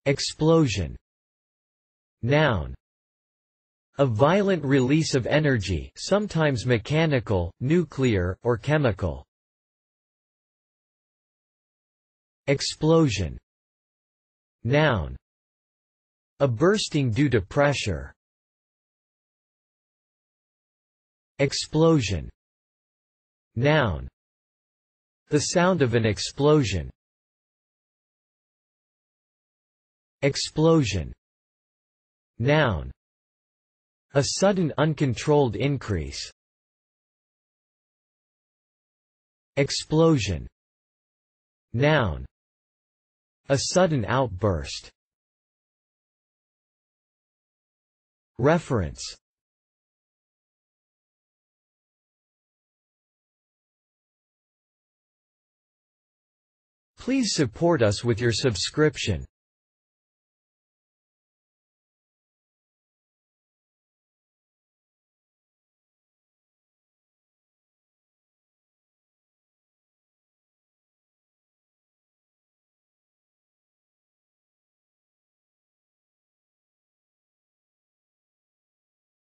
Explosion. Noun. A violent release of energy, sometimes mechanical, nuclear, or chemical. Explosion. Noun. A bursting due to pressure. Explosion. Noun. The sound of an explosion. Explosion. Noun. A sudden uncontrolled increase. Explosion. Noun. A sudden outburst. Reference. Please support us with your subscription.